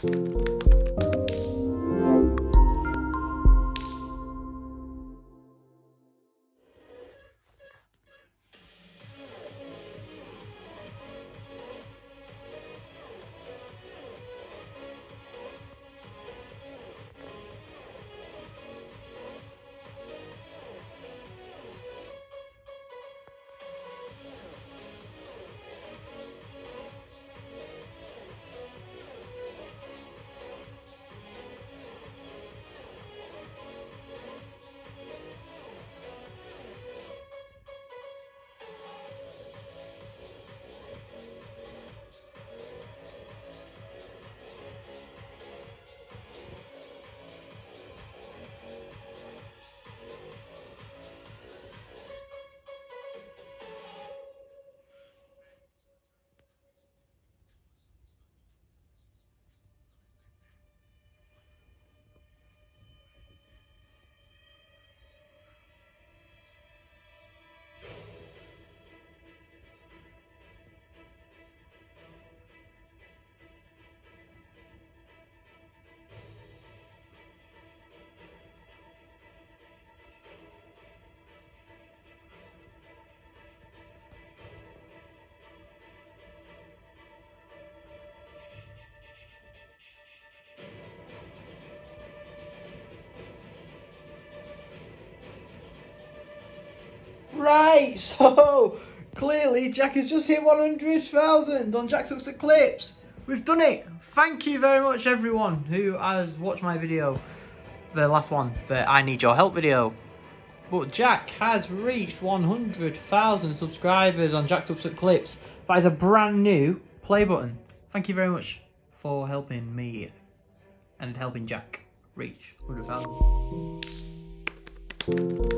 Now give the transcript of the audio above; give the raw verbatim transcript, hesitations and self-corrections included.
Right, so clearly Jack has just hit one hundred thousand on Jacksups Eclipse. We've done it. Thank you very much everyone who has watched my video, the last one, the I Need Your Help video. But Jack has reached one hundred thousand subscribers on Jacksups Eclipse. That is a brand new play button. Thank you very much for helping me and helping Jack reach one hundred thousand.